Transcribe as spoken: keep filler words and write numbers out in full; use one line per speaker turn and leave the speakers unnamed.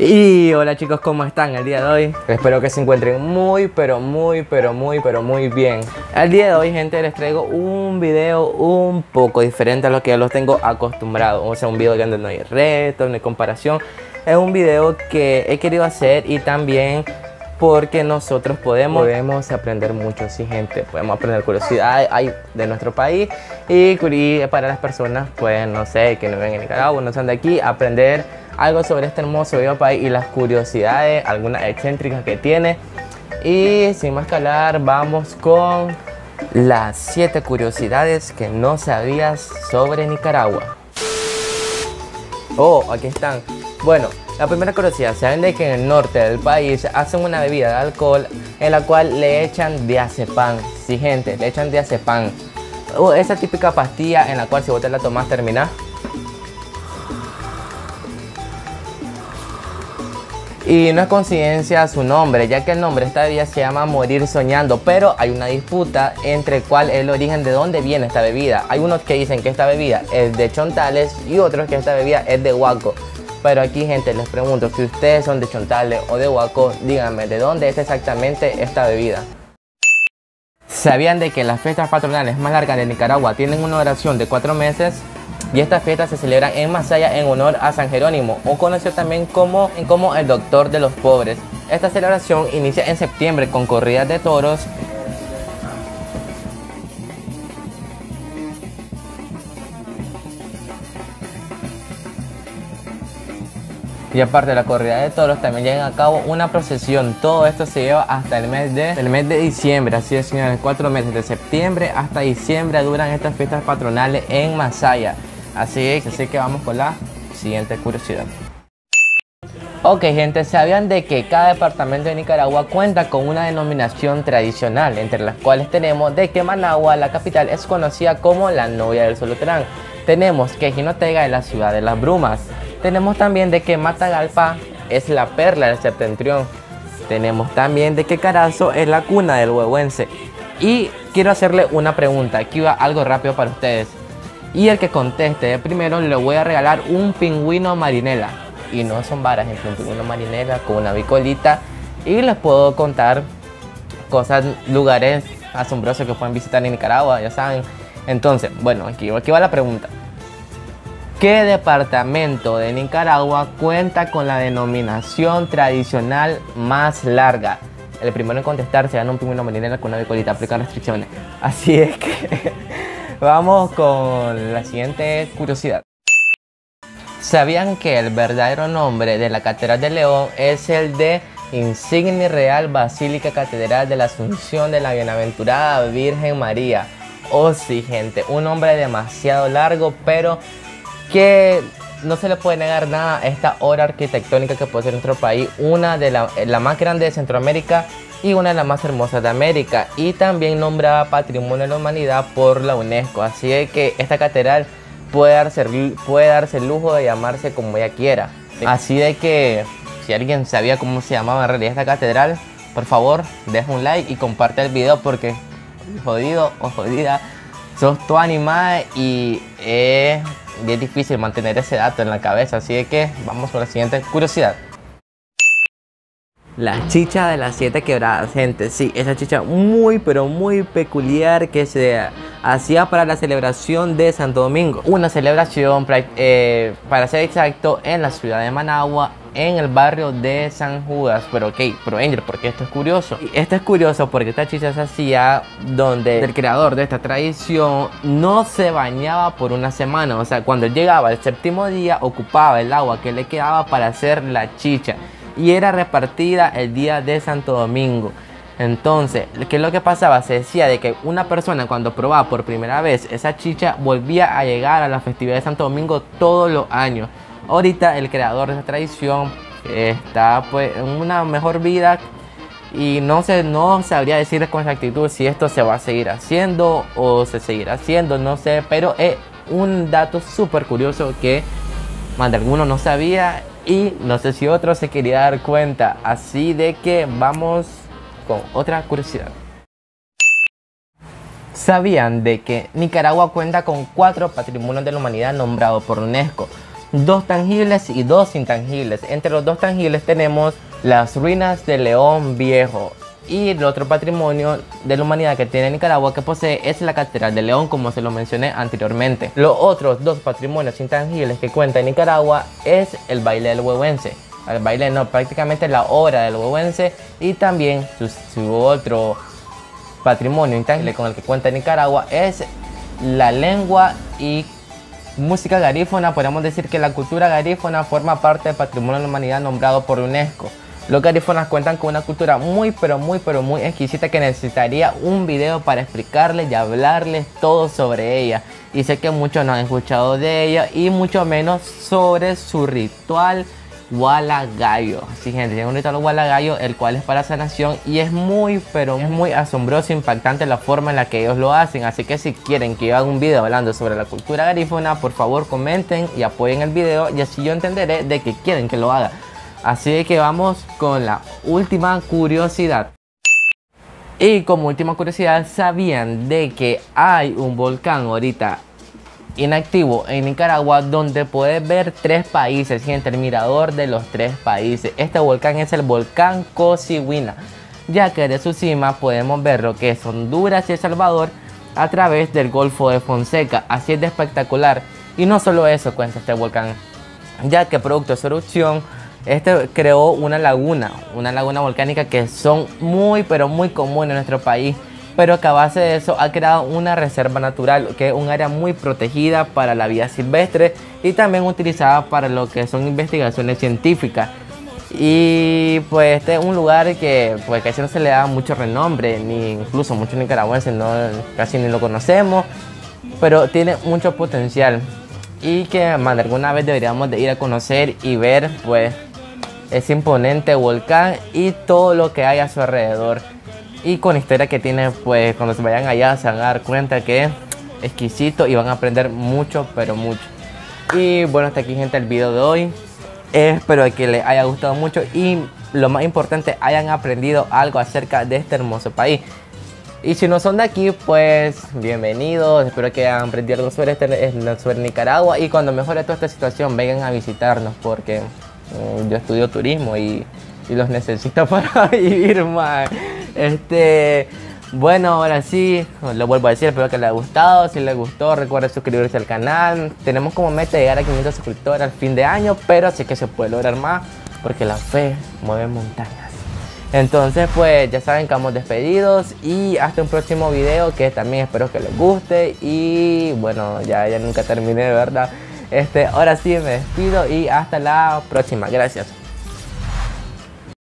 Y hola chicos, ¿cómo están el día de hoy? Espero que se encuentren muy, pero muy, pero muy, pero muy bien. El día de hoy, gente, les traigo un video un poco diferente a lo que ya los tengo acostumbrados. O sea, un video donde no hay retos, no hay comparación. Es un video que he querido hacer y también porque nosotros podemos, podemos aprender mucho, sí, gente. Podemos aprender curiosidades de nuestro país y, y para las personas, pues, no sé, que no ven en Nicaragua, no son de aquí, aprender algo sobre este hermoso bello país y las curiosidades, algunas excéntricas que tiene. Y sin más que hablar, vamos con las siete curiosidades que no sabías sobre Nicaragua. Oh, aquí están. Bueno, la primera curiosidad, saben de que en el norte del país hacen una bebida de alcohol en la cual le echan diazepam. Sí, gente, le echan diazepam. Uh, esa típica pastilla en la cual si vos te la tomás terminás. Y no es coincidencia su nombre, ya que el nombre de esta bebida se llama Morir Soñando, pero hay una disputa entre cuál es el origen de dónde viene esta bebida. Hay unos que dicen que esta bebida es de Chontales y otros que esta bebida es de Huaco. Pero aquí, gente, les pregunto, si ustedes son de Chontales o de Huaco, díganme, ¿de dónde es exactamente esta bebida? ¿Sabían de que las fiestas patronales más largas de Nicaragua tienen una duración de cuatro meses? Y estas fiestas se celebran en Masaya en honor a San Jerónimo, o conocido también como, como el Doctor de los Pobres. Esta celebración inicia en septiembre con corridas de toros, y aparte de la corrida de toros también llevan a cabo una procesión. Todo esto se lleva hasta el mes de, el mes de diciembre. Así es, señores, cuatro meses, de septiembre hasta diciembre duran estas fiestas patronales en Masaya. Así es, así que vamos con la siguiente curiosidad. Ok, gente, ¿sabían de que cada departamento de Nicaragua cuenta con una denominación tradicional? Entre las cuales tenemos de que Managua, la capital, es conocida como la novia del Solutrán. Tenemos que Jinotega es la ciudad de las brumas. Tenemos también de que Matagalpa es la perla del septentrión. Tenemos también de que Carazo es la cuna del huehuense. Y quiero hacerle una pregunta, aquí va algo rápido para ustedes. Y el que conteste de primero le voy a regalar un pingüino marinela. Y no son varas, gente, un pingüino marinela con una bicolita. Y les puedo contar cosas, lugares asombrosos que pueden visitar en Nicaragua, ya saben. Entonces, bueno, aquí, aquí va la pregunta. ¿Qué departamento de Nicaragua cuenta con la denominación tradicional más larga? El primero en contestar se gana un pingüino marinela con una bicolita, aplica restricciones. Así es que vamos con la siguiente curiosidad. ¿Sabían que el verdadero nombre de la Catedral de León es el de Insignia Real Basílica Catedral de la Asunción de la Bienaventurada Virgen María? Oh sí, gente, un nombre demasiado largo, pero que no se le puede negar nada a esta obra arquitectónica que posee nuestro país, una de la, la más grande de Centroamérica y una de las más hermosas de América, y también nombrada Patrimonio de la Humanidad por la UNESCO. Así es que esta catedral puede darse, puede darse el lujo de llamarse como ella quiera. Así de que si alguien sabía cómo se llamaba en realidad esta catedral, por favor deja un like y comparte el video, porque jodido o jodida sos tu animada y es, y es difícil mantener ese dato en la cabeza. Así de que vamos con la siguiente curiosidad. La chicha de las siete quebradas, gente. Sí, esa chicha muy pero muy peculiar que se hacía para la celebración de Santo Domingo. Una celebración, eh, para ser exacto, en la ciudad de Managua, en el barrio de San Judas. Pero ok, pero Angel, ¿por qué esto es curioso? Y esto es curioso porque esta chicha se hacía donde el creador de esta tradición no se bañaba por una semana. O sea, cuando llegaba el séptimo día, ocupaba el agua que le quedaba para hacer la chicha, y era repartida el día de Santo Domingo. Entonces, ¿qué es lo que pasaba? Se decía de que una persona cuando probaba por primera vez esa chicha volvía a llegar a la festividad de Santo Domingo todos los años. Ahorita el creador de esa tradición está pues en una mejor vida y no, se, no sabría decir con exactitud si esto se va a seguir haciendo o se seguirá haciendo, no sé, pero es un dato súper curioso que más de alguno no sabía. Y no sé si otro se quería dar cuenta. Así de que vamos con otra curiosidad. ¿Sabían de que Nicaragua cuenta con cuatro patrimonios de la humanidad nombrados por UNESCO? dos tangibles y dos intangibles. Entre los dos tangibles tenemos las ruinas de León Viejo. Y el otro patrimonio de la humanidad que tiene Nicaragua que posee es la Catedral de León, como se lo mencioné anteriormente. Los otros dos patrimonios intangibles que cuenta Nicaragua es el baile del huehuense. El baile no, prácticamente la obra del huehuense, y también su, su otro patrimonio intangible con el que cuenta Nicaragua es la lengua y música garífuna. Podemos decir que la cultura garífuna forma parte del patrimonio de la humanidad nombrado por UNESCO. Los garífonas cuentan con una cultura muy pero muy pero muy exquisita que necesitaría un video para explicarles y hablarles todo sobre ella. Y sé que muchos no han escuchado de ella y mucho menos sobre su ritual Hualagayo. Sí, gente, tiene un ritual Hualagayo el cual es para sanación y es muy pero muy asombroso, impactante la forma en la que ellos lo hacen. Así que si quieren que yo haga un video hablando sobre la cultura garífuna, por favor comenten y apoyen el video, y así yo entenderé de que quieren que lo haga. Así que vamos con la última curiosidad. Y como última curiosidad, ¿sabían de que hay un volcán ahorita inactivo en Nicaragua donde puedes ver tres países, gente, el mirador de los tres países? Este volcán es el volcán Cocihuina, ya que de su cima podemos ver lo que es Honduras y El Salvador a través del Golfo de Fonseca. Así es de espectacular. Y no solo eso cuenta este volcán, ya que producto de su erupción este creó una laguna, una laguna volcánica que son muy pero muy comunes en nuestro país, pero que a base de eso ha creado una reserva natural, que es un área muy protegida para la vida silvestre y también utilizada para lo que son investigaciones científicas. Y pues este es un lugar que pues casi no se le da mucho renombre, ni incluso muchos nicaragüenses no, casi ni lo conocemos, pero tiene mucho potencial y que más de alguna vez deberíamos de ir a conocer y ver pues ese imponente volcán y todo lo que hay a su alrededor. Y con la historia que tiene, pues cuando se vayan allá se van a dar cuenta que es exquisito y van a aprender mucho, pero mucho. Y bueno, hasta aquí, gente, el video de hoy. Espero que les haya gustado mucho y lo más importante, hayan aprendido algo acerca de este hermoso país. Y si no son de aquí, pues bienvenidos. Espero que hayan aprendido algo sobre, este, sobre Nicaragua. Y cuando mejore toda esta situación, vengan a visitarnos, porque eh, yo estudio turismo y, y los necesito para vivir más. Este, bueno, ahora sí, lo vuelvo a decir, espero que les haya gustado. Si les gustó, recuerden suscribirse al canal. Tenemos como meta llegar a quinientos suscriptores al fin de año, pero sí que se puede lograr más, porque la fe mueve montañas. Entonces pues ya saben que vamos despedidos y hasta un próximo video que también espero que les guste. Y bueno, ya, ya nunca terminé, de verdad. Este, ahora sí me despido y hasta la próxima. Gracias.